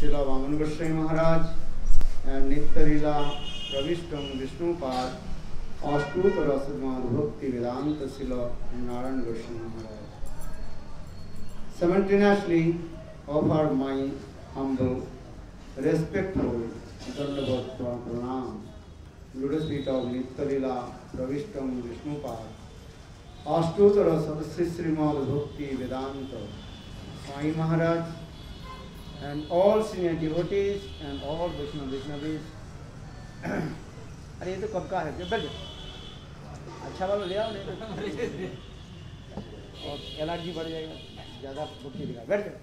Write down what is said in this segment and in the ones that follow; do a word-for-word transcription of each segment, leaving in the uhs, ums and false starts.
Srila Vaman Goswami Maharaj and Nitya-lila Pravishtam Vishnupad Astutara Sadmad Bhakti Vedanta Srila Narayan Goswami Maharaj. Simultaneously offer my humble, respectful Dandavat Pranam, Lotus feet of Nitya-lila Pravishtam Vishnupad Astutara Sadasri Srimad Bhakti Vedanta Swami Maharaj and all senior devotees and all Vaishnava Vaishnavis. अरे ये तो कब का है? बैठ अच्छा वाला ले आओ, नहीं तो और एलर्जी बढ़ जाएगा, ज़्यादा भक्ति दिखा। बैठ जाओ।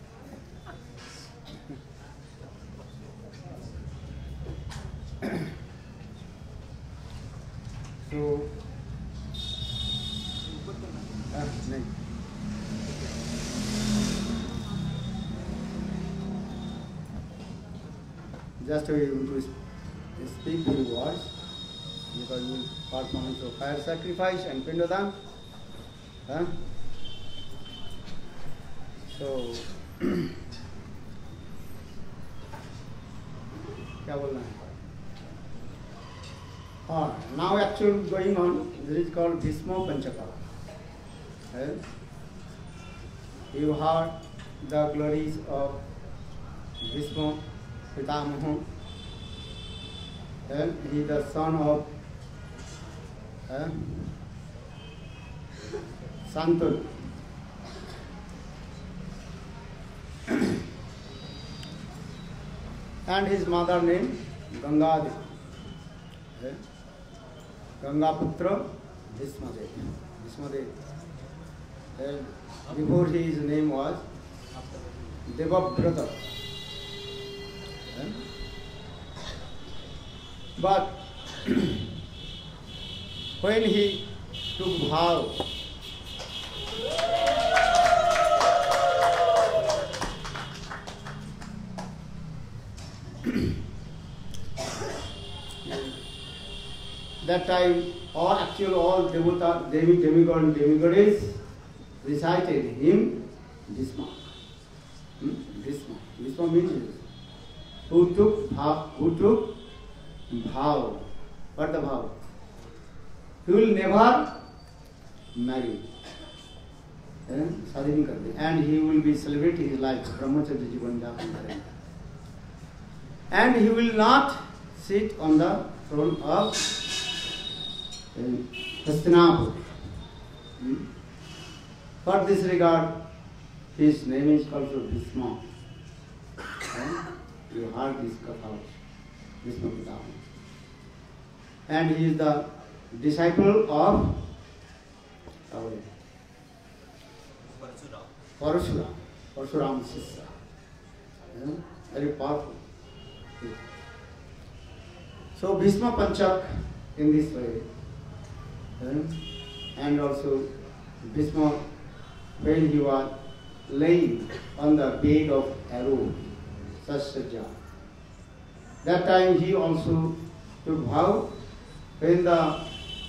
तो नहीं just we will speak few words because we perform so fire sacrifice and pindadan. Huh? So क्या बोलना है? हाँ, now actually going on, this is called Bhisma Panchaka. Right? You heard the glories of Bhisma Pitamaha, and he is the son of uh, Santanu. And his mother name Gangadi. Uh, Gangaputra Bhismadev. Bhismadev. And before his name was Devabrata. But when he took vow, that time all actual all devata, demi, demigod and demigoddess recited him Bhisma. Hmm? Bhisma. Bhisma means who took vow, who took vow. What the vow? He will never marry. And he will be celebrating his life. Brahmacharya Jivan Japan. And he will not sit on the throne of Hastinapur. Hmm? For this regard, his name is also Bhisma. You heard this katha, Bhisma Pitama. And he is the disciple of Parashuram, Parashuram Sisya. Yeah? Very powerful. So Bhisma Panchak in this way. Yeah? And also Bhisma, when he was laying on the bed of arrow, Sassaja. That time he also took vow, when the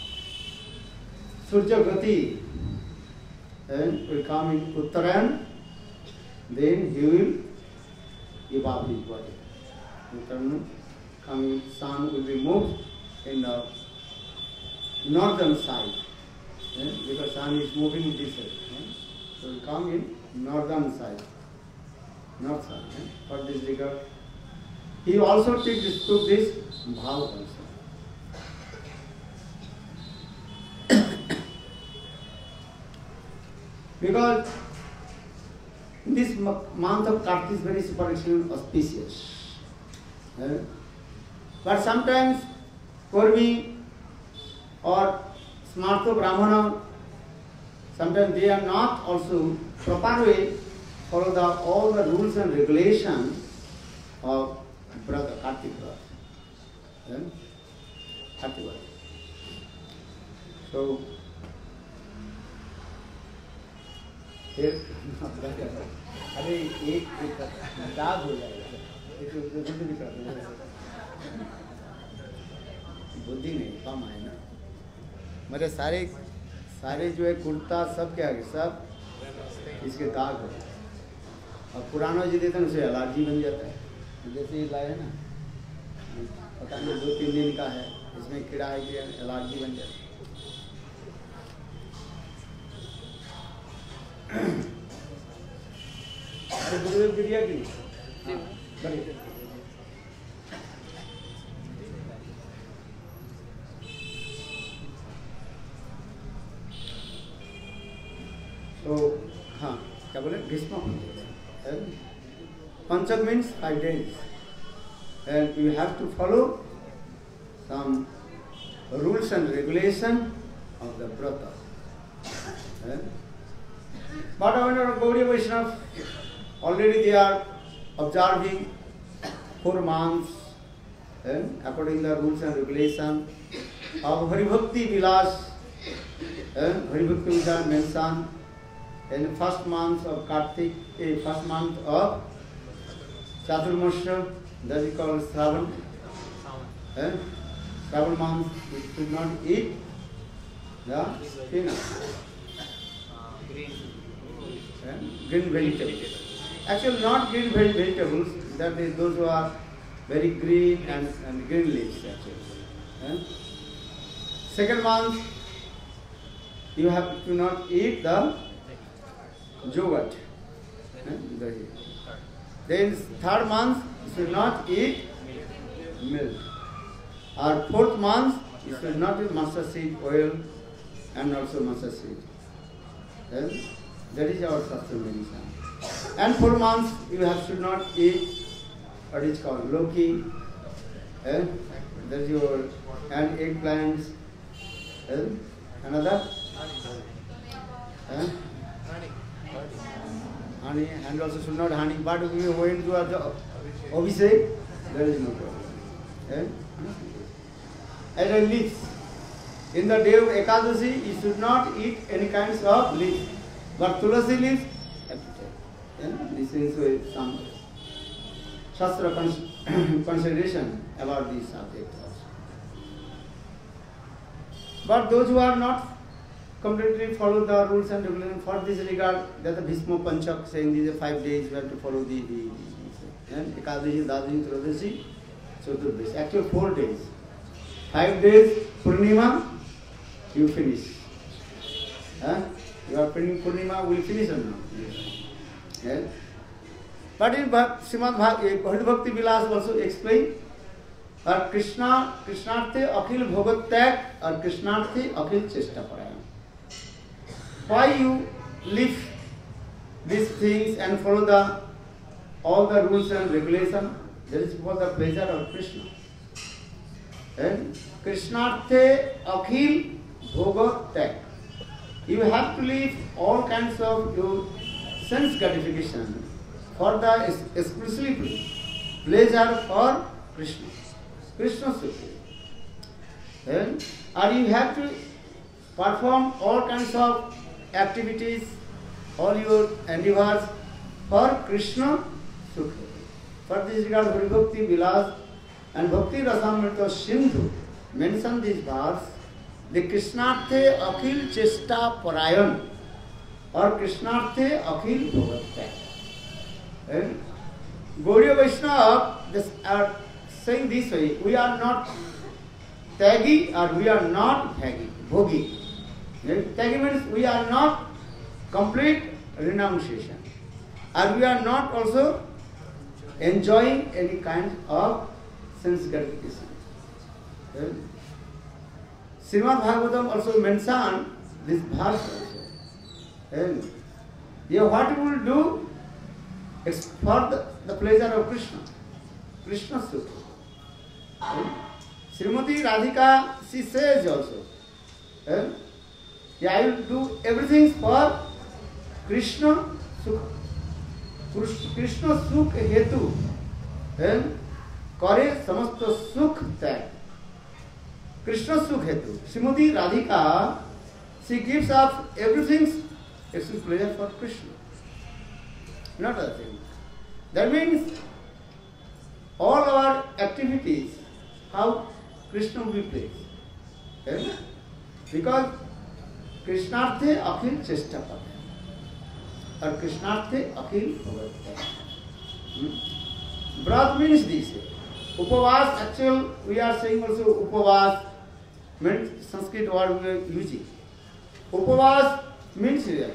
Surya Gati and will come in Uttarayan, then he will give up his body. Uttarayan, coming sun will be moved in the northern side, eh? because sun is moving this way. Eh? So will come in northern side, north side. Eh? For this regard, he also took this, took this vow also. Because this month of Kartik is very super excellent, auspicious. Eh? But sometimes Kurmi or Smartha Brahmana, sometimes they are not also proper way follow the all the rules and regulations of brother Kartik brother. Eh? Kartik brother. So अरे एक दाग हो जाएगा, बुद्धि नहीं कम है ना। मेरे सारे सारे जो है कुर्ता सब क्या है, सब इसके दाग हो। और पुराना जो देते हैं उसे एलर्जी बन जाता है। जैसे ये लाए ना, पता नहीं दो तीन दिन का है, इसमें कीड़ा है कि एलर्जी बन जाए। अरे गुरुदेव गिरिया की तो हाँ क्या बोले Bhishma Panchak means five days and you have to follow some rules and regulation of the brata. But when Gaudiya Vaishnava already they are observing four months and according to the rules and regulation of Haribhakti Vilas, and Haribhakti Vilas mentioned in the first month of Kartik, eh, first month of Chaturmasya, that is called Shravan. Eh? Shravan month, we should not eat the peanut. Green. Eh? Green vegetables. Actually, not green veg- vegetables, that is those who are very green and, and green leaves actually. Eh? Second month, you have to not eat the yogurt. Eh? The, then third month, you should not eat milk. Or fourth month, you should not eat mustard seed oil and also mustard seed. Then, that is our Shastra medicine. And four months, you have should not eat what is called loki, eh? That is your, and eggplants, eh? Another? Eh? Honey, and also should not honey, but if you went to a Abhishek, there is no problem. Eh? And a leaf. In the day of Ekadashi, you should not eat any kinds of leaf. But Tulasi leaves, have to take. Eh? This is some Shastra consideration about this subject also. But those who are not completely follow the rules and regulations for this regard, that the Bhishma Panchak saying these are five days, we have to follow the, the, the and Ekadashi, Dadashi, Tradasi, Chaturdashi. Actually four days. Five days, Purnima, you finish. Huh? You are finishing Purnima, will finish or not? Yes. But in Srimad Bhakti Vilas also explain, or Krishna, Krishnarthe Akhil Bhogat Tag, or Krishnarthe Akhil Chesta Parayana. Why you leave these things and follow the all the rules and regulations? That is for the pleasure of Krishna. And Krishnarthe Akhil Bhoga Tag. You have to leave all kinds of your sense gratification for the exclusively pleasure for Krishna. Krishna Supreme. And or you have to perform all kinds of activities, all your endeavors for Krishna Sukha. For this regard, Haribhakti Vilas and Bhakti Rasamrita Sindhu mention this verse, the Krishnarthe Akhil Chesta Parayan or Krishnarthe Akhil Bhogat. And Gaudiya Vaishnava are saying this way, we are not Tagi or we are not Bhagi, Bhogi. Tagi means we are not complete renunciation. And we are not also enjoying any kind of sense gratification. Okay? Srimad Bhagavatam also mentioned this verse also. And yeah, what we will do is for the, the pleasure of Krishna. Krishna Sukha. Okay? Srimati Radhika, she says also, okay? Yeah, I will do everything for Krishna Sukha. Krishna Sukh Hetu. And Kare Samasta Sukh Tag. Krishna Sukh Hetu. Srimati Radhika, she gives up everything except pleasure for Krishna. Not other thing. That means all our activities, how Krishna will be pleased. Okay? Because Krishnarthe Akhil Chesta Parayana. Or Krishnarthe Akhil Bhogat. Hmm? Vrat means this. Upavas, actual, we are saying also Upavas, means Sanskrit word we are using. Upavas means here.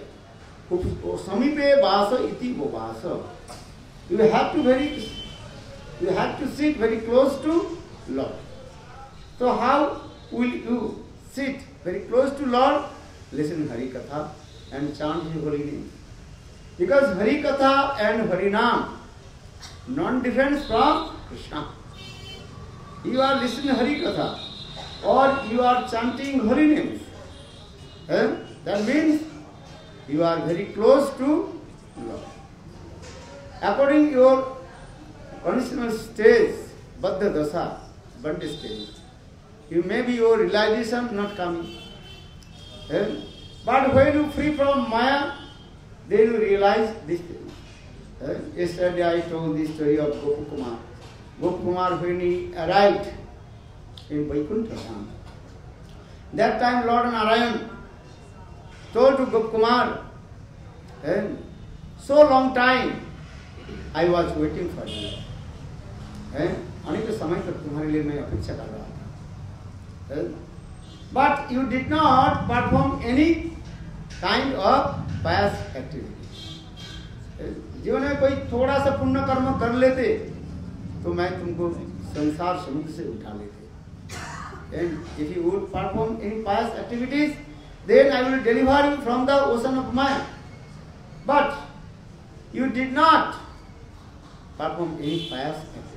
Samipe vasa iti upavasa. You have to very, you have to sit very close to Lord. So how will you sit very close to Lord? Listen Hari Katha and chant His holy name. Because Hari Katha and Hari Nam non-different from Krishna. You are listening Hari Katha or you are chanting Hari names. Eh? That means you are very close to Lord. According to your conditional stage, Baddha Dasa, Bandi stage, you may be your realization not coming. Eh? But when you free from Maya, then you realize this thing. Eh? Yesterday I told the story of Gopakumar. Gopakumar, when he arrived in Vaikuntha Dham, that time Lord Narayan told to Gopakumar, eh? So long time I was waiting for you. Eh? अनेक समय तक तुम्हारे लिए मैं अपेक्षा कर रहा था. But you did not perform any kind of pious activity. जीवन में कोई थोड़ा सा पुण्य कर्म कर लेते तो मैं तुमको संसार समुद्र से उठा लेते. And if you would perform any pious activities, then I will deliver you from the ocean of Maya. But you did not perform any pious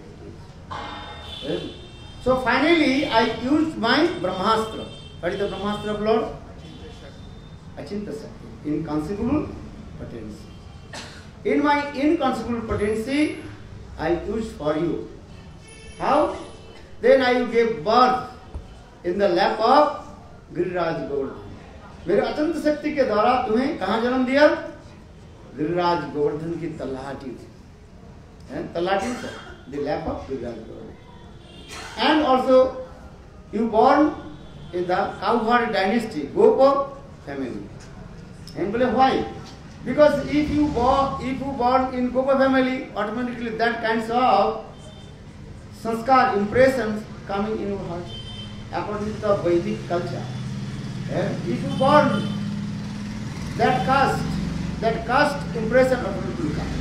activities. So finally, I used my Brahmastra. What is the Brahmastra of Lord? Achinta Sakti, inconceivable potency. In my inconceivable potency, I used for you. How? Then I gave birth in the lap of Giriraj Govardhan. मेरे अचंत शक्ति के द्वारा तुम्हें कहाँ जन्म दिया? गिरिराज गोवर्धन की तलहाटी में. तलहाटी से, the lap of Giriraj Govardhan. And also, you born in the Kauhar dynasty, Gopa family. And बोले why? Because if you born, if you born in Gopa family, automatically that kinds of sanskar impressions coming in your heart, according to the Vedic culture. And if you born that caste, that caste impression automatically comes.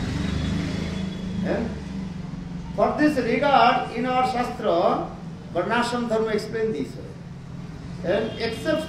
And for this regard, in our Shastra, Varnashram Dharma explain this. And except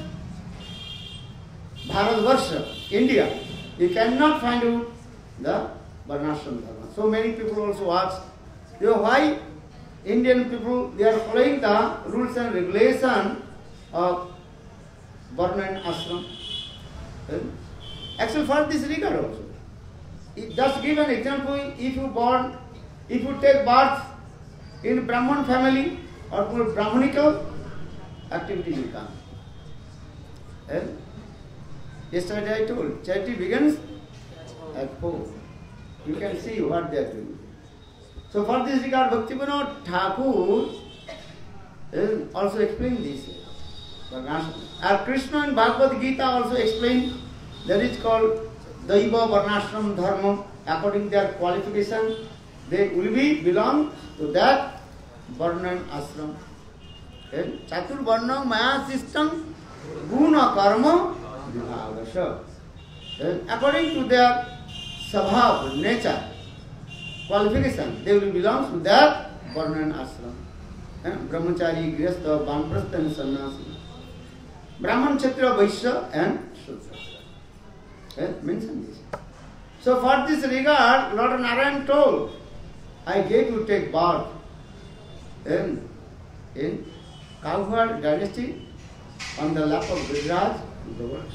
Bharatvarsha, India, you cannot find out the Varnashram Dharma. So many people also ask, you know, why Indian people, they are following the rules and regulation of Varna and Ashram. Actually, for this regard also. Just give an example, if you born, if you take birth in Brahman family or Brahmanical, activity will come. And yesterday I told, charity begins at home. You can see what they are doing. So for this regard, Bhaktivinoda Thakur also explained this. And Krishna in Bhagavad Gita also explained that is called Daiva Varnashram Dharma. According to their qualification, they will be belong to that Varna and Ashram. Chatur Varna Maya system Guna Karma Vibhagasha. According to their Sabhav, nature, qualification, they will belong to that Varna and Ashram. Brahmachari, Grihastha, Vanprastha and Sannyasi. Brahman, Kshatriya, Vaishya and Shudra. Mention this. So for this regard, Lord Narayan told, I gave you take birth in, in Kauhar dynasty on the lap of Giriraj Govardhan.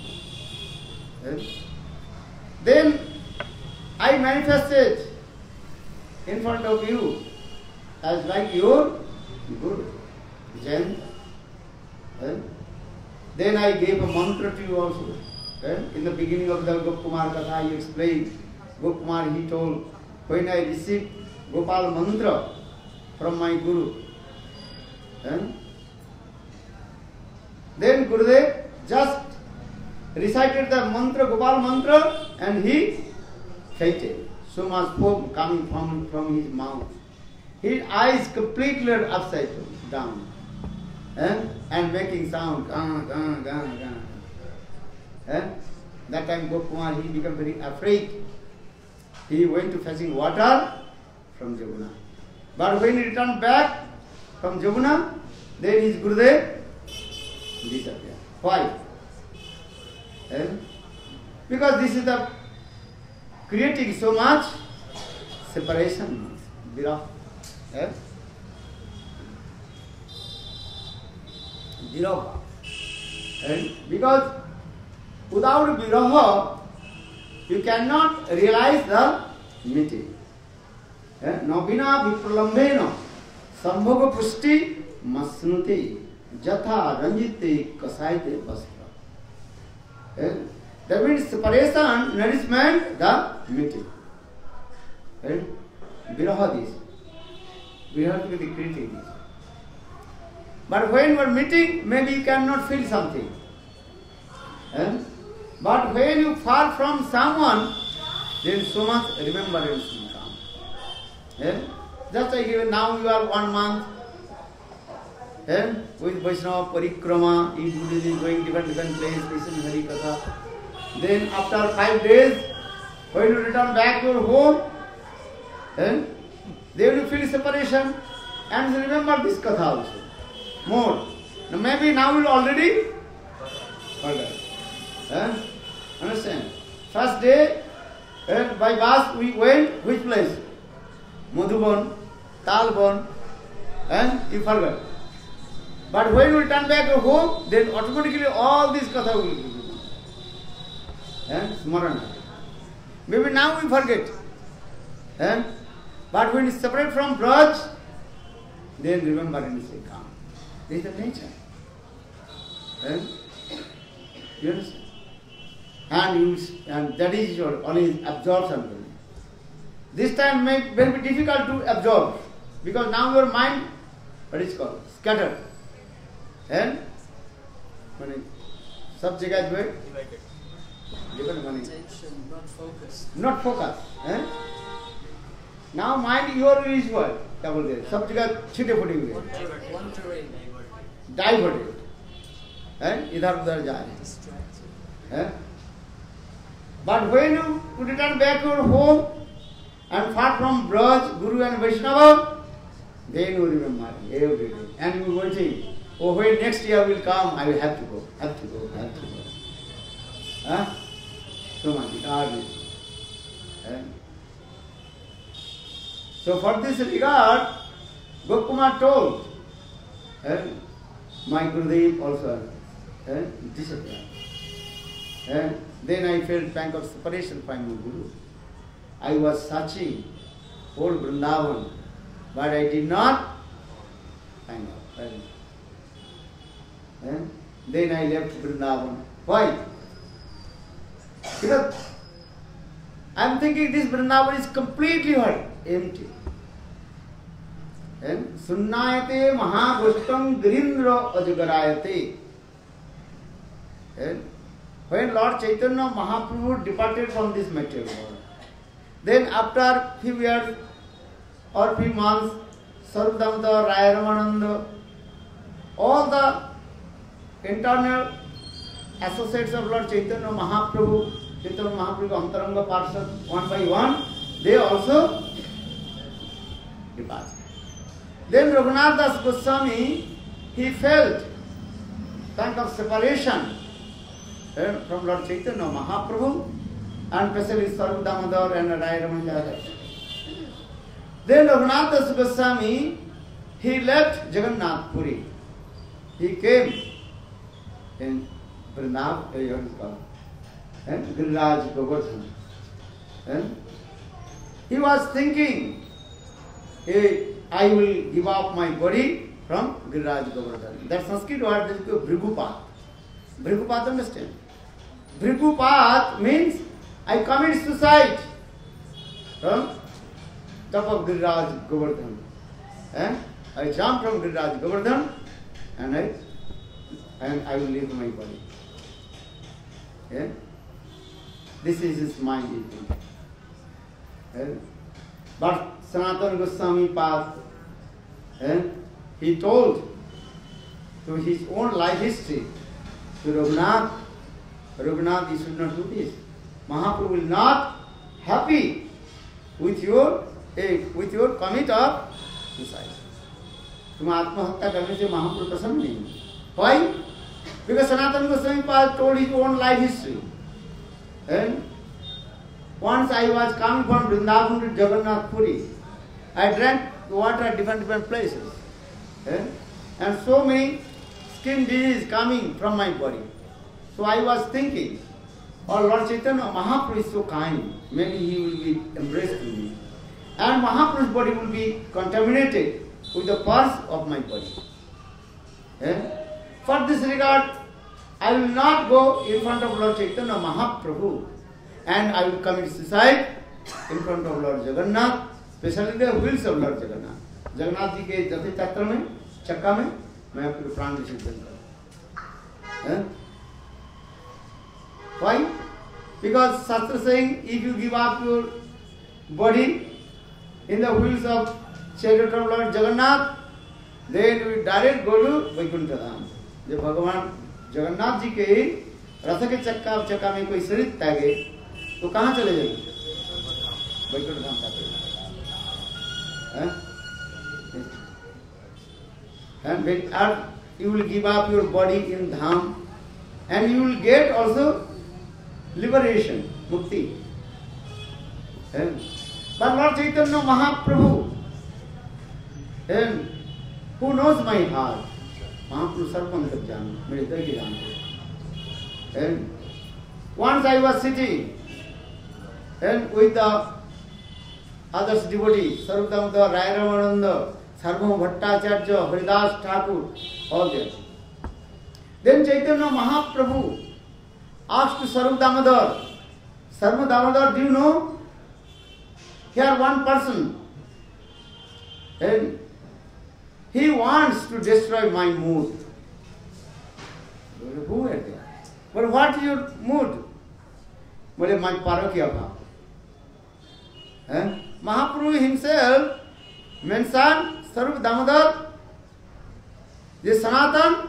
Then I manifested in front of you as like your Guru, Jain. Then I gave a mantra to you also. In the beginning of the Gopakumar Katha, he explained, Gopakumar, he told, when I received Gopal mantra from my Guru, then Gurudev just recited the mantra, Gopal mantra, and he fainted. so much foam coming from, from his mouth. His eyes completely upside down. Eh? And making sound. Gah, gah, gah, gah. Eh? That time Gopakumar, he became very afraid. He went to fetching water from Jamuna. But when he returned back from Jamuna, then his Gurudev disappeared. Why? Eh? Because this is the creating so much separation, viraha. Eh? Viraha. And because without viraha, you cannot realize the meeting. Nabina vipralambena sambhoga pushti masnuti jatha ranjite kasaite vastra. That means separation, nourishment, the meeting. Viraha this. We have to be creating this. But when you are meeting, maybe you cannot feel something. But when you far from someone, then so much remembrance will come. Eh? Just like even now you are one month eh? with Vaishnava Parikrama, each Buddhist is going different different place, listen Hari Katha. Then after five days, when you return back to your home, eh? Then you feel separation and remember this Katha also. More. Now maybe now you already forgot. Eh? Understand? First day, eh, by bus we went, which place? Madhuban, Talban, and you forgot. But when you return back to home, then automatically all these katha will be given. And smarana. Maybe now we forget. And, but when you separate from Braj, then remembrance will come. This is the nature. And, you understand? And, you, and that is your only absorption. This time may, may be difficult to absorb because now your mind, what is called, scattered. And सब जगह जो है attention, not focus. Not focus. Eh? Now mind your is what? क्या बोलते हैं? सब जगह छिटे फुटे हुए. Wandering. Diverted. हैं? इधर उधर जा रहे हैं. हैं? But when you return back to your home and far from Braj, Guru and Vaishnava, then you remember every day. And you waiting. Oh, when next year will come, I will have to go, have to go, have to go. Huh? So much regard. Eh? So for this regard, Gopakumar told, eh? my Gurudev also eh? disappeared. Eh? Then I felt pang of separation from my Guru. I was searching whole Vrindavan, but I did not find out. Eh? Then I left Vrindavan. Why? Because I am thinking this Vrindavan is completely what? Empty. Sunnayate mahagustam girindra ajagarayate. When Lord Chaitanya Mahaprabhu departed from this material world, then after few years or few months, Sarvadamata, Raya Ramananda, all the internal associates of Lord Chaitanya Mahaprabhu, Chaitanya Mahaprabhu Antaranga Parshad, one by one, they also departed. Then Raghunath Das Goswami, he felt kind of separation from Lord Chaitanya Mahaprabhu and especially Sarva Damodar and Raya Ramananda. Then Raghunath Das Goswami, he left Jagannath Puri. He came in Vrindavan, and Giriraj Govardhan. And he was thinking, hey, I will give up my body from Giriraj Govardhan. That Sanskrit word is called Bhrigupat. Bhrigupat, understand? Bhrigupat means I commit suicide from top of Giriraj Govardhan. And I jump from Giriraj Govardhan and I and I will leave my body. Yeah? This is his mind. And, but Sanatana Goswami Pad, and he told to his own life history to Raghunath, Raghunath, you should not do this. Mahaprabhu will not happy with your eh, with your commit of suicide. तुम आत्महत्या करने से महाप्रभु प्रसन्न नहीं. Why? Because Sanatana Goswami Pad told his own life history. And once I was coming from Vrindavan to Jagannath Puri, I drank water at different different places, and, and so many skin diseases coming from my body. So I was thinking, oh Lord Chaitanya Mahaprabhu is so kind, maybe he will be embraced in me, and Mahaprabhu's body will be contaminated with the pus of my body. And for this regard, I will not go in front of Lord Chaitanya Mahaprabhu, and I will commit suicide in front of Lord Jagannath, especially the wheels of Lord Jagannath. Jagannath ji के जथे चक्र में चक्का में मैं अपने प्राण विसर्जन करूँ. Why? Because Shastra saying, if you give up your body in the wheels of chariot of Lord Jagannath, then you will direct go to Vaikuntha Dham. जब भगवान जगन्नाथ जी के रथ के चक्का चक्का में कोई शरीर त्यागे तो कहाँ चले जाएंगे? वैकुंठ धाम जाते हैं. And when earth, you will give up your body in dham, and you will get also liberation, mukti. And but Lord Chaitanya Mahaprabhu, and who knows my heart? Mahaprabhu sarvam jana, mere hriday ki jana. And once I was sitting, and with the others devotees, Sarup Damodar, Rai Ramananda, Sarvam Bhattacharya, Haridas Thakur, all there. Then Chaitanya Mahaprabhu asked to Sarup Damodar, Sarup Damodar, do you know? Here one person, and he wants to destroy my mood. Who is there? But what is your mood? Well, my parakya bhav. Eh? Mahaprabhu himself mentioned Sarup Damodar, the Sanatan,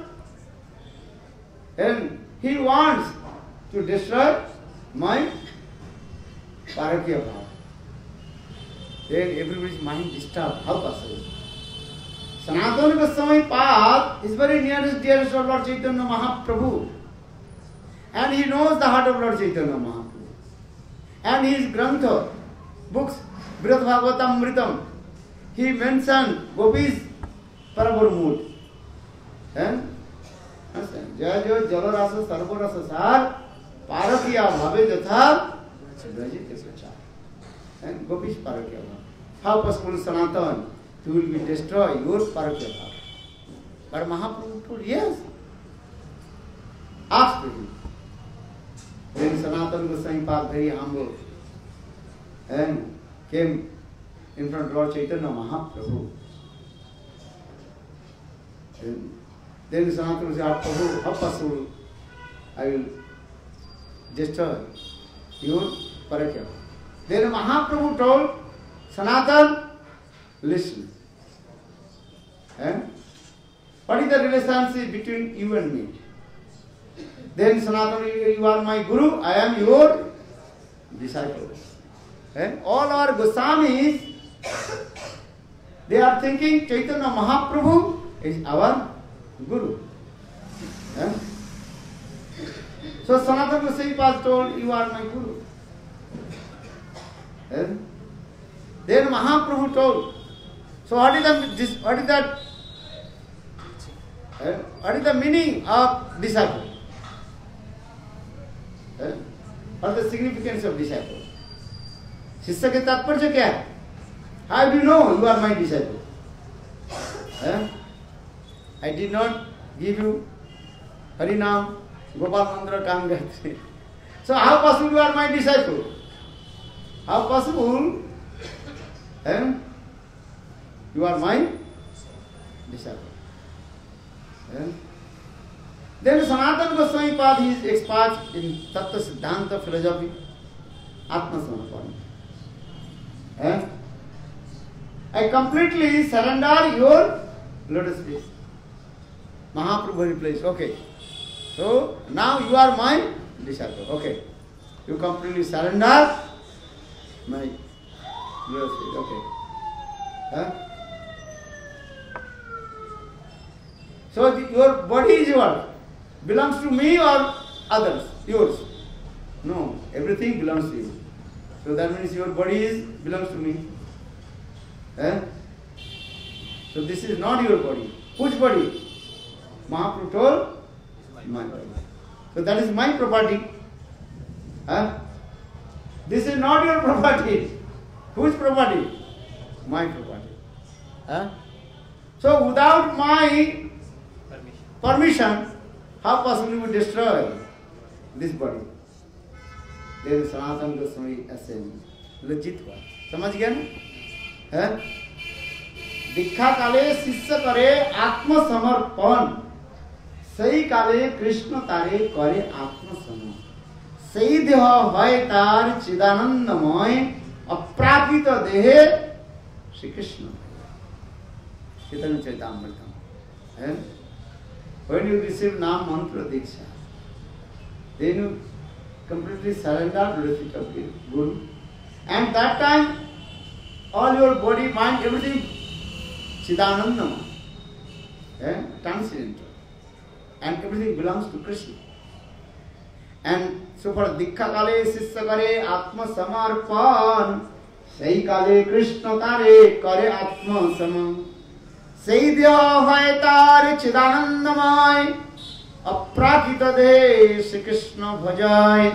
and he wants to destroy my parakya bhav. Then everybody's mind disturbed. How possible? Sanatana Goswami Pad is very nearest dearest of Lord Chaitanya Mahaprabhu. And he knows the heart of Lord Chaitanya Mahaprabhu. And his Grantha, books, Brihad Bhagavatamritam, he mentioned Gopis Parabur mood. And Jaya Jaya Jala Rasa Sarva Rasa Sar Parakya Bhave Jatha Rajit Prachar. And Gopis Parakya Bhave. How possible Sanatana? You will be destroy your parakya bhav. But Mahaprabhu told, yes. Asked him. Then Sanatana Goswami Pad, very humble, and came in front of Lord Chaitanya Mahaprabhu. And then Sanatana Goswami said, Prabhu, how possible I will destroy your parakya bhav? Then Mahaprabhu told Sanatana, listen. And what is the relationship between you and me? Then Sanatana, you are my Guru, I am your disciple. And all our Goswamis, they are thinking Chaitanya Mahaprabhu is our Guru. And so Sanatana Goswami was told, you are my Guru. And then Mahaprabhu told, so what is the what is that? Uh, what is the meaning of disciple? Uh, what is the significance of disciple? शिष्य के तात्पर्य क्या है? How do you know you are my disciple? Uh, I did not give you Harinam, Gopal Mandra, Kamgayatri. So how possible you are my disciple? How possible? Uh, You are my disciple. Yeah? Then Sanatana Goswami Pad, he is expert in Tattva Siddhanta philosophy, Atma Samarpana. Eh? I completely surrender your lotus feet. Mahaprabhu replies, okay. So now you are my disciple. Okay. You completely surrender my lotus feet. Okay. Huh? So the, your body is yours. Belongs to me or others? Yours. No, everything belongs to you. So that means your body is belongs to me. Eh? So this is not your body. Whose body? Mahaprabhu told, my body. So that is my property. Huh? This is not your property. Whose property? My property. Huh? So without my permission, how possibly we destroy this body? There is Sanatana Goswami ascend. लज्जित हुआ. समझ गया ना? है? दीक्षा काले शिष्य करे आत्मसमर्पण. सही काले कृष्ण तारे करे आत्मसमर्पण. सही देह है तार चिदानंदमय अप्राकृत देहे श्री कृष्ण. चैतन्य चरितामृतम. है? When you receive Nam Mantra Diksha, then you completely surrender to the feet of the Guru. And that time, all your body, mind, everything, Chidanandama, eh? transcendental. And everything belongs to Krishna. And so for Dikha Kale, Sisya Kare, Atma Samarpan, Sai Kale, Krishna Tare, Kare Atma Samam. सही देह है तार चिदानंदमय अप्राकृत देह Shri Krishna भजाय.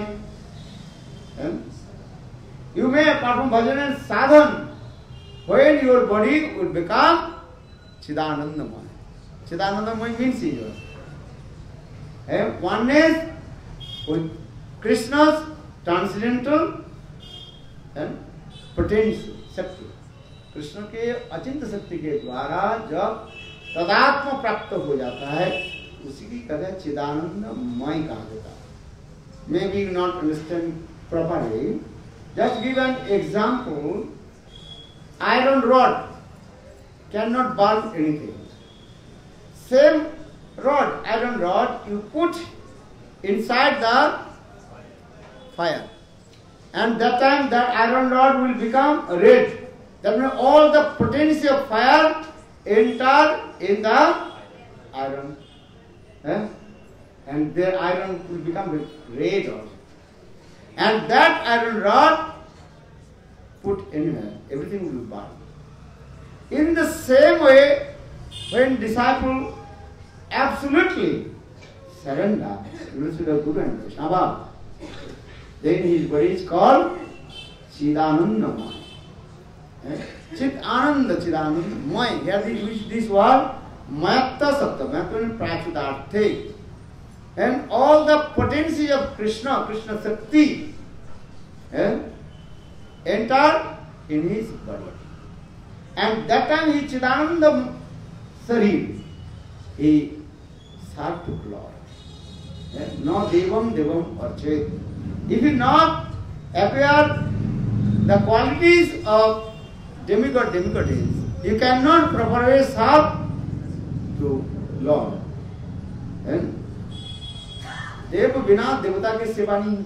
You may perform bhajan and sadhan when your body will become chidanandamay. Chidanandamay means yours. And oneness with Krishna's transcendental and potential, Shakti. Krishna के अचिंत शक्ति के द्वारा जब तदात्म प्राप्त हो जाता है उसी की कहते चिदानंदमय कहा जाता है. May be not understand properly. Just give an example. Iron rod can not burn anything. Same rod, iron rod, you put inside the fire and that time that iron rod will become red. That means all the potency of fire enter in the iron. Eh? And their iron will become red also. And that iron rod put anywhere, everything will burn. In the same way, when disciple absolutely surrender to the Guru and Vaishnava, then his body is called Chidanandamaya. Chit Ananda Chidananda May. Here they use this word Mayatta Sapta. Mayatta means Prachudarthe. And all the potency of Krishna, Krishna Shakti, eh, enter in his body. And that time he Chidananda Sarir. He served to Lord. Eh, no Devam Devam Archet. If he not appear the qualities of demigod, demigod is, you cannot properly serve to Lord. And Dev Bina Devata ke seva nahi.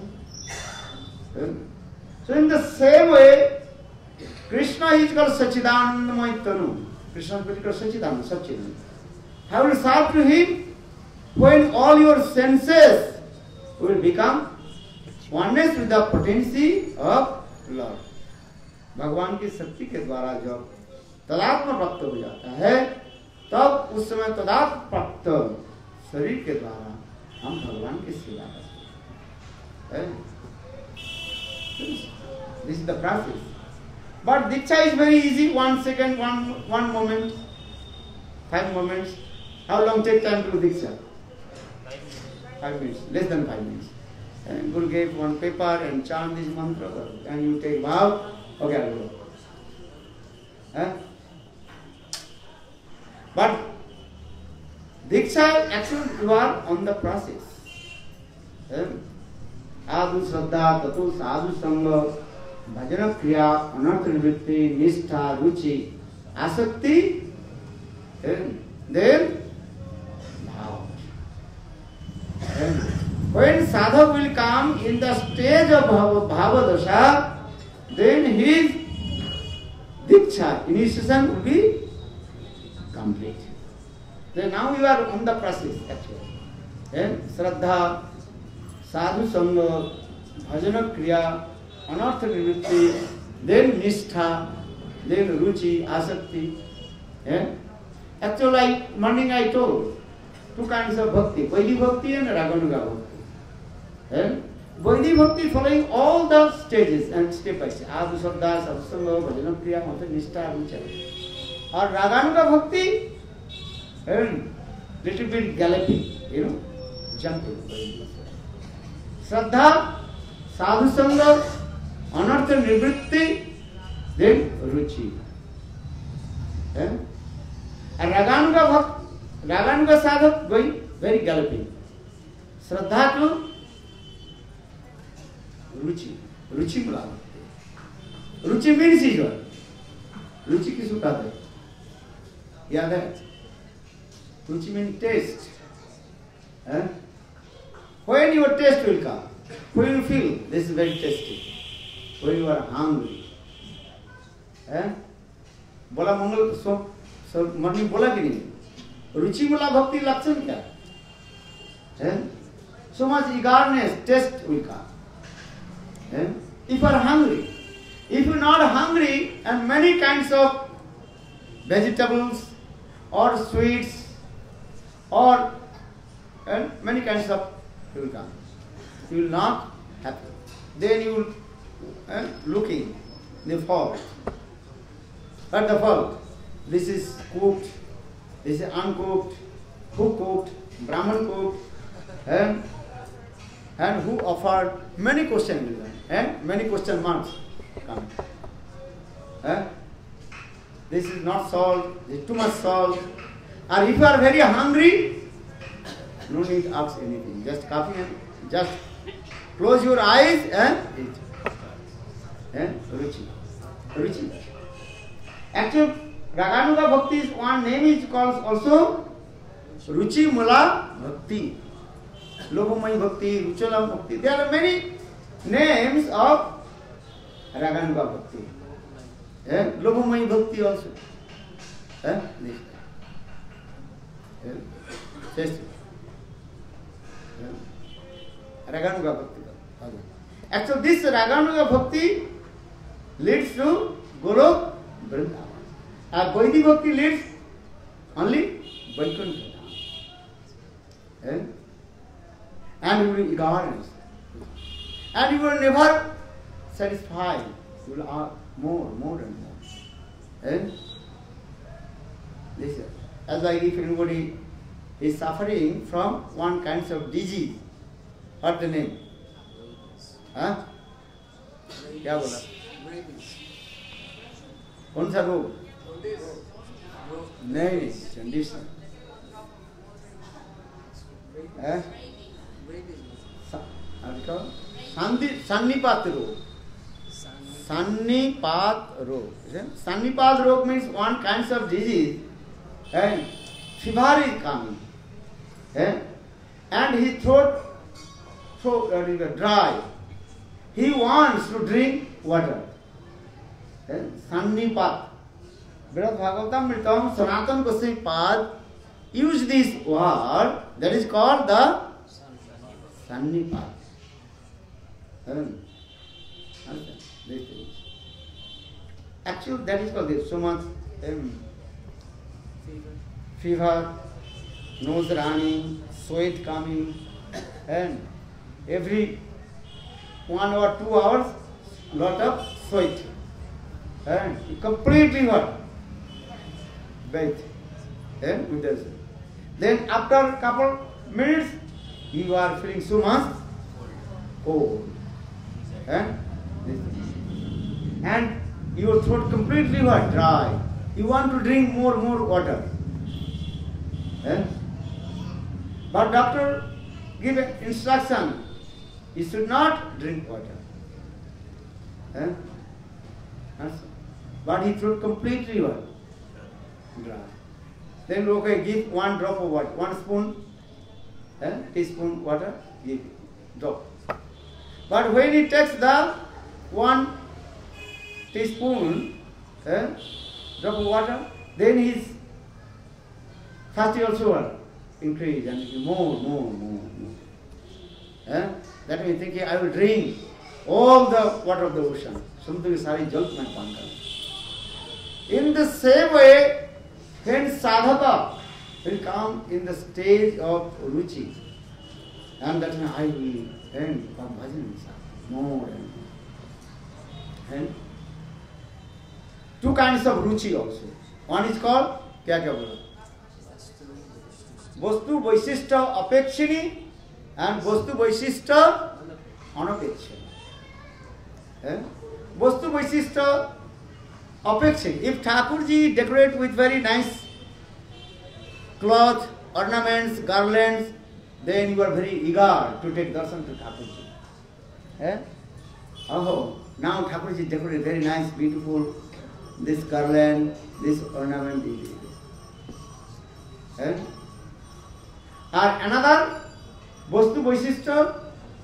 So in the same way, Krishna is called Sachidanandamay Tanu. Krishna is called Sachidanand, Sachidanand. How will serve to him? When all your senses will become oneness with the potency of Lord. भगवान की शक्ति के द्वारा जब तदात्म प्राप्त हो जाता है तब उस समय तदात्म प्राप्त शरीर के द्वारा हम भगवान की सेवा करते हैं. This is the process. But Diksha is very easy. One second, one one moment, five moments. How long take time to do Diksha? Five minutes, less than five minutes. And Guru gave one paper and chant this mantra, and you take vow. Okay, I'll go. Huh? But Diksha, actually, you are on the process. Adu Shraddha, Tatu Sadhu Sangha. bhajana kriya, anartha nivritti, nishtha, ruchi, asakti, then, then bhava. Then, when sadhak will come in the stage of bhava, bhava dasha, then his diksha, initiation will be complete. Then now you are on the process actually. Then Shraddha, Sadhu Sangha, Bhajana Kriya, Anartha Nivritti, then Nishtha, then Ruchi, Asakti. Yeah? Actually, like morning I told, two kinds of bhakti, Vaidhi Bhakti and Raganuga Bhakti. Yeah? Vaidhi Bhakti following all the stages and step by step. Sadhu Shraddha, Sadhu Sangha, Bhajana Kriya, Anartha Nishtha, Ruchi. Or Raganuga Bhakti, and little bit galloping, you know, jumping. Shraddha, Sadhu Sangha, Anartha Nivritti, then Ruchi. Yeah? And Raganuga Bhakti, Raganuga Sadhak going very galloping. Shraddha to Ruchi, Ruchi Mula Bhakti. Ruchi means is what? Ruchi kisu kahte? Yaad hai? Ruchi means taste. Eh? When your taste will come, when you feel this is very tasty, when you are hungry. Eh? Bola Mangal, so, so morning bola ki nahi? Ruchi mula bhakti lakshan kya? Eh? So much eagerness, taste will come. Eh? If you are hungry, if you are not hungry and many kinds of vegetables or sweets, or and many kinds of will come. You will not happy. Then you will uh, looking the fault. At the fault, this is cooked, this is uncooked, who cooked, Brahman cooked, and and who offered, many questions will come, and many question marks come. Eh? This is not salt, this is too much salt. Or if you are very hungry, no need to ask anything. Just coffee and just close your eyes and eat. And Ruchi. Ruchi. Actually, Raganuga Bhakti is one name is called also Ruchi Mula Bhakti. Lobhamai Bhakti, Ruchala Bhakti. There are many names of Raganuga Bhakti. Eh? Lobhamai Bhakti also. Eh? This. Just Raganuga Bhakti. Actually, this Raganuga Bhakti leads to Golok Vrindavan. And Vaidhi Bhakti leads only Vaikuntha. Eh? And you will ignorance. And you will never satisfy. You will ask more, more and more. Eh? This, as like if anybody is suffering from one kind of disease, what's the name? Huh? क्या बोला? कौन सा रोग? नहीं नहीं jaundice है सन्निपात रोग सन्निपात रोग सन्निपात रोग means one kind of disease and fever is coming eh? And his throat so uh, dry. He wants to drink water. eh? Sannipat. Brihad Bhagavatam Mritam Sanatana Goswami Pad use this word that is called the Sannipat. Actually, that is called this. So much um, fever, nose running, sweat coming, and every one or two hours, lot of sweat, and completely what? Bathe, and with this. Then after a couple minutes, you are feeling so much cold, and and your throat completely what? Dry. You want to drink more, more water. Eh? But doctor give an instruction, you should not drink water. Eh? But he threw completely what? Dry. Then okay, give one drop of water, one spoon, eh? teaspoon water, give drop. But when he takes the one teaspoon, eh, drop of water, then his thirsty also will increase and more, more, more, more. Eh? That means thinking I will drink all the water of the ocean. Something sari jal mein pan kar. In the same way, when sadhaka will come in the stage of ruchi, and that means I will then come bhajan more and more. And two kinds of ruchi also. One is called kya kya bola? Vastu vaishishta apekshini and vastu vaishishta anapekshini. Eh? Vastu vaishishta apekshini. If Thakurji decorate with very nice cloth, ornaments, garlands, then you are very eager to take darshan to Thakurji. Eh? Oh, now Thakurji decorate very nice, beautiful, this garland, this ornament. Eh? And another Vastu Vaishishta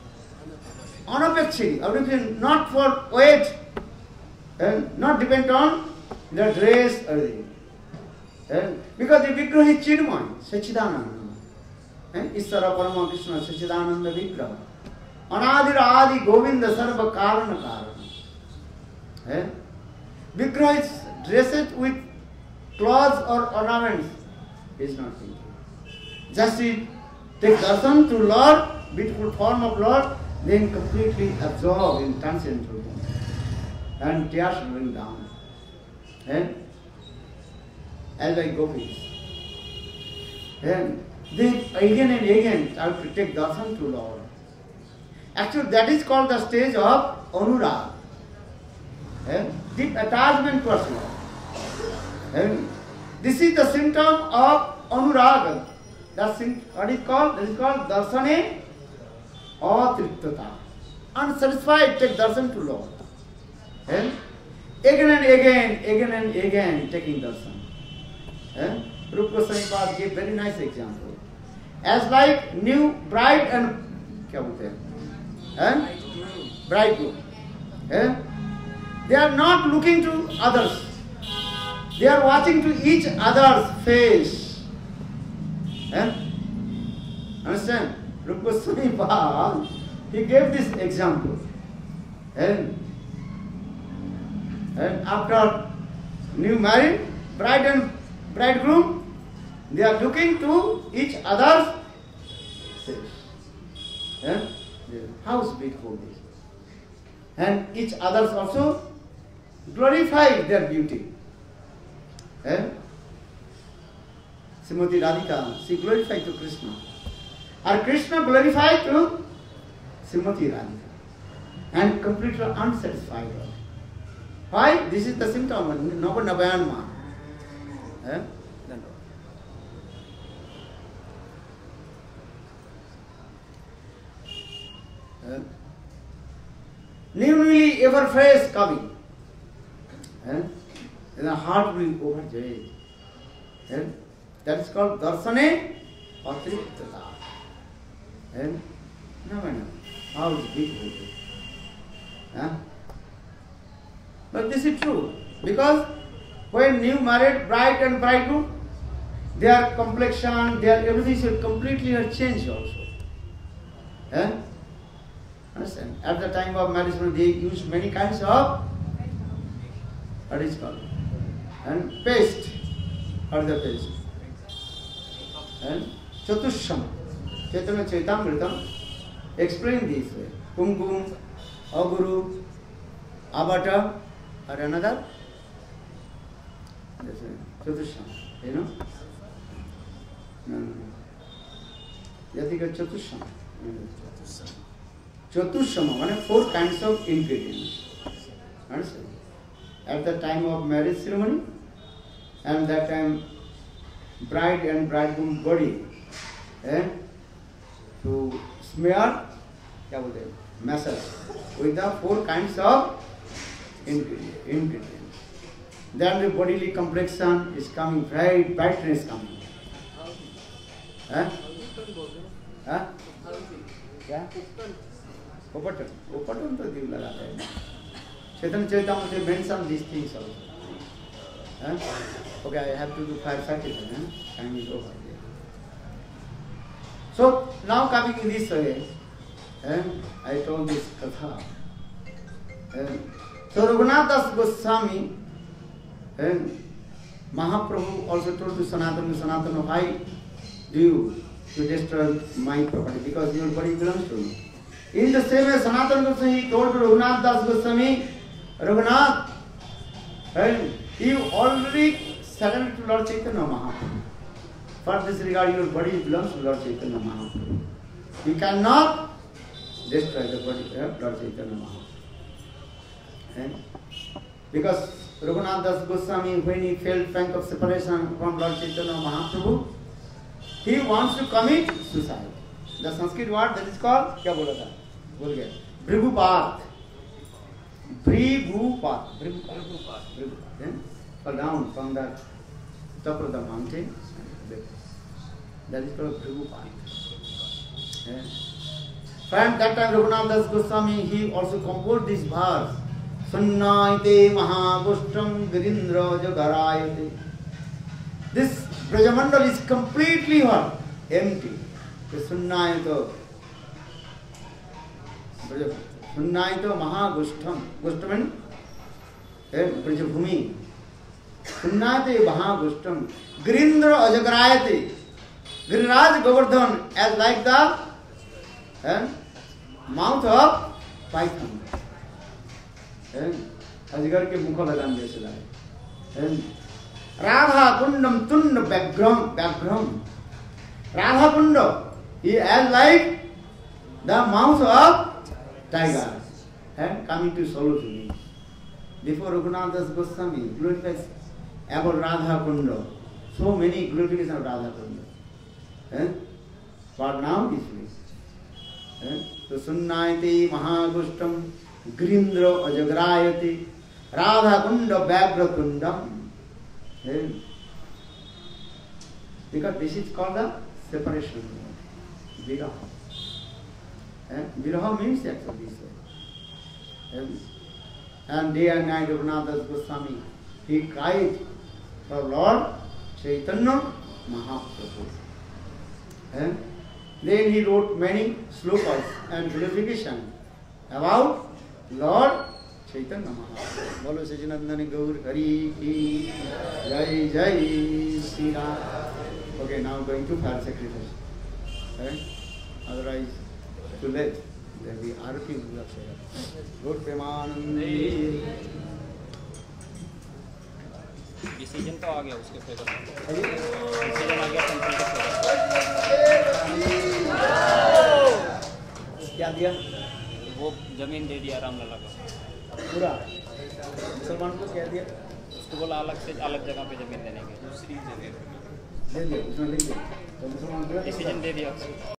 Anapekshini, not for weight, and not depend on the dress or the and because the Vigraha is Chinmay, Sachidananda. Isara Parama Krishna Sachidananda Vigraha. Anadira Adi Govinda Sarva Karana Karana. Vigraha is dressed with clothes or ornaments. Is not thinking. Just he take darshan to Lord, beautiful form of Lord, then completely absorb in transcendental form. And tears rolling down. And as I go with and then again and again I have to take darshan to Lord. Actually that is called the stage of anurag. And deep attachment towards Lord. And this is the symptom of anuraga. That's what is called? That is called darshane atriptata. Unsatisfied, take darshan to Lord. And again and again, again and again, taking darshan. And Rupa Goswami Pad gave very nice example. As like new bride and kya bolte hain? And bridegroom. And they are not looking to others. They are watching to each other's face. Eh? Understand? Rupa Goswami Pad, he gave this example. And, and after new married, bride and bridegroom, they are looking to each other's face. Eh? How beautiful this is. And each others also glorify their beauty. Eh? Srimati Radhika, she glorified to Krishna. And Krishna glorified to Srimati Radhika. And completely unsatisfied. Why? This is the symptom of Navanabayanma. Eh? Eh? Newly ever face coming. Eh? And the heart will overjoy. Eh? That is called darshane atriptata. And no, no, how is beautiful. Huh? But this is true. Because when new married bride and bridegroom, their complexion, their everything should completely change also. Eh? Understand? At the time of marriage, they use many kinds of what is called and paste or the paste. And Chatusham, Chaitanya Chaitamritam, explain this way. Kumkum, Aguru, Abata, or another. That's it. Chatusham, you know? No, no, no. Yatika Chatusham. Chatushama, one of four kinds of ingredients. Understand? At the time of marriage ceremony, and that time bride and bridegroom body, eh, to smear, kya bolte, massage with the four kinds of ingredient. in between. Then the bodily complexion is coming, bright, brightness coming. Huh? Huh? क्या? उपटन, उपटन तो दिल लगाता है. Chaitanya Charitamrita mention these things also. Huh? Okay, I have to do five seconds. Huh? Time is over. So now coming in this way, huh? I told this katha. Huh? So Raghunath Das Goswami, huh? Mahaprabhu also told to Sanatana, Sanatana, why do you to destroy my property? Because your body belongs to me. In the same way, Sanatana Goswami told to Raghunath Das Goswami, Raghunath, and you already surrendered to Lord Chaitanya Mahaprabhu. For this regard, your body belongs to Lord Chaitanya Mahaprabhu. You cannot destroy the body of Lord Chaitanya Mahaprabhu. And because Raghunath Das Goswami, when he felt pang of separation from Lord Chaitanya Mahaprabhu, he wants to commit suicide. The Sanskrit word that is called, क्या बोला था? बोल गया. Bhrigupat. Bhrigupat. Bhrigupat. Bhrigupat. Then fall down from the top of the mountain. That is called Bhrigupat. Yeah. From that time, Raghunath Das Goswami, he also composed this verse. Sunnaite Mahagushtam Girindra Jagarayate. This Brajamandal is completely what? Empty. The Sunnaita. Sunnaita Mahagushtam. Gushtam and Brajabhumi. Sunnaite Mahagushtam. Girindra Ajagarayate. Giriraj Govardhan as like the eh, mouth of python. अजगर के मुख लगान जैसे लाए. राधा कुंडम तुंड व्याघ्रम व्याघ्रम. Radha Kund he as like the mouth of tiger and coming to solo to me. Before Raghunath Das Goswami glorifies about Radha Kunda. So many glorifications of Radha Kunda. Eh? But now is free. Eh? So Sunnaiti Mahagushtam Girindra Ajagrayati Radha Kunda Vyagra Kundam. Eh? Because this is called the separation. Viraha. Eh? Viraha means actually this way. Eh? And day and night Raghunath Das Goswami, he cried for Lord Chaitanya Mahaprabhu. Eh? Then he wrote many slokas and glorification about Lord Chaitanya Mahaprabhu. Bolo Sajanandani Gaur Hari Ki Jai Jai Sri Ram. Okay, now going to fire sacrifice. Eh? Otherwise, too late. There will be Arati Guru Good Premanandi. Decision तो आ गया उसके favour में. Decision आ गया complete क्या दिया? वो जमीन दे दिया रामलला को पूरा. मुसलमान को क्या दिया? उसको बोला अलग से अलग जगह पे जमीन देने के. दूसरी जगह दे दिया. उसने लिख दिया. तो मुसलमान को डिसीजन दे दिया.